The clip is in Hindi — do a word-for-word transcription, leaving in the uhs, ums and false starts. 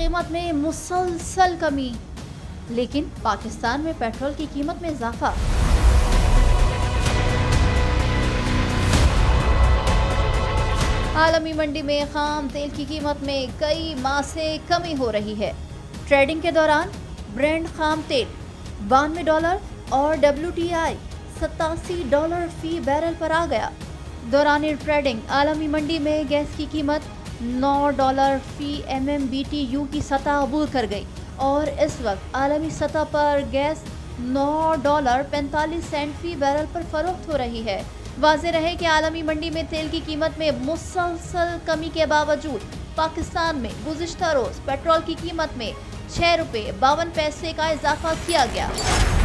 कीमत में मुसलसल कमी, लेकिन पाकिस्तान में पेट्रोल की कीमत में इजाफा। आलमी मंडी में खाम तेल की कीमत में कई माह से कमी हो रही है। ट्रेडिंग के दौरान ब्रेंट खाम तेल बानवे डॉलर और डब्ल्यू टी आई सतासी डॉलर फी बैरल पर आ गया। दौरान ट्रेडिंग आलमी मंडी में गैस की कीमत नौ डॉलर फी M M B T U की सतह अबूर कर गई और इस वक्त आलमी सतह पर गैस नौ डॉलर पैंतालीस सेंट फी बैरल पर फरोख्त हो रही है। वाज़ेह रहे कि आलमी मंडी में तेल की कीमत में मुसलसल कमी के बावजूद पाकिस्तान में गुज़िश्ता रोज़ पेट्रोल की कीमत में छः रुपये बावन पैसे का इजाफा किया गया।